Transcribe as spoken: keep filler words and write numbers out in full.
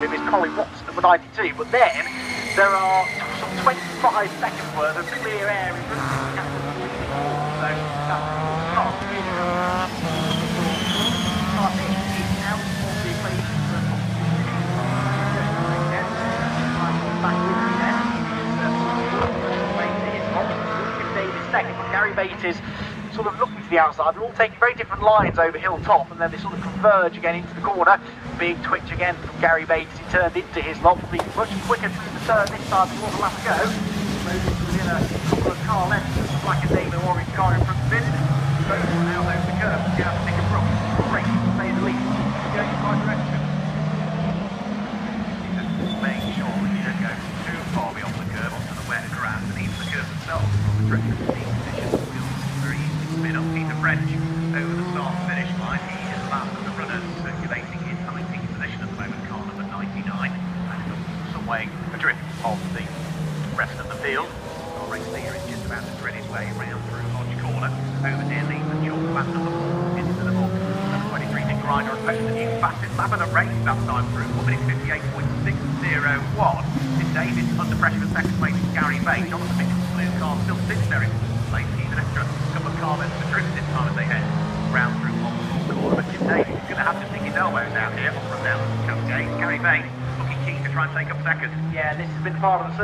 him is Colin Watson, number ninety-two, but then there are some twenty-five seconds worth of clear air in front of him. So that's not so I think he's out of the equation for back with me there. Davis second, but Gary Bates is sort of looking to the outside. They're all taking very different lines over Hilltop, and then they sort of converge again into the corner. Big twitch again from Gary Bates. He turned into his lot, probably much quicker through the turn this time than was the last go. Moving within a couple of car lengths of the black and navy orange car in front of him. Both now over the curve. You have to take a brook. Great, to say the least. Going in the right direction. Just make sure that you don't go too far beyond the curve onto the wet grass and even the curve themselves from the direction of the position. Very easy to spin up Peter French over the start finish line. He is last of the runners, circulating in nineteenth position at the moment, car number ninety-nine. And some way adrift of the rest of the field. Our race leader is just about to thread his way round through Lodge Corner, over near the chalk flat number four, into the book. Number twenty-three, Nick Grinder, on post the new fastest lap of the race that time through, one minute fifty-eight point six oh one. Tim Davis under pressure for second place, Gary Bates. Jonathan Mitchell's blue car still sits there in place, keeps an extra couple of car lengths to drift this time as they head round through Lodge Corner. But Tim Davis is going to have to stick his elbows out here from down the Cscc. Gary Bates looking keen to try and take up second. Yeah, this has been part of the